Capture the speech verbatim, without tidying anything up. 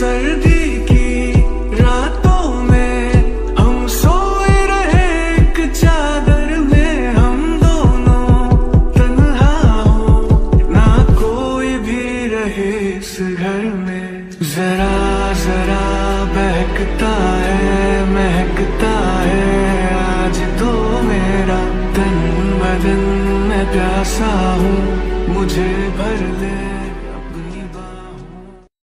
सर्दी की रातों में हम सोए रहे एक चादर में, हम दोनों तन्हा हो ना कोई भी रहे इस घर में। जरा जरा बहकता है महकता है आज तो मेरा तन बदन, मैं प्यासा हूँ मुझे भर ले।